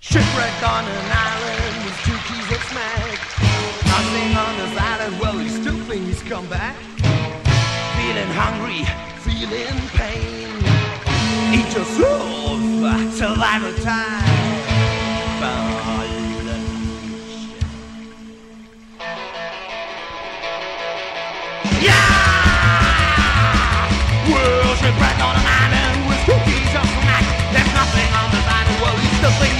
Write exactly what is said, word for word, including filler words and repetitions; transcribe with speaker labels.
Speaker 1: Shipwrecked on an island with two keys of smack. Nothing on this island, well, he still thinks he's come back. Feeling hungry, feeling pain. He just hopes survive the time. Yeah! Well, shipwrecked on an island with two keys of smack. There's nothing on this island, well, he still thinks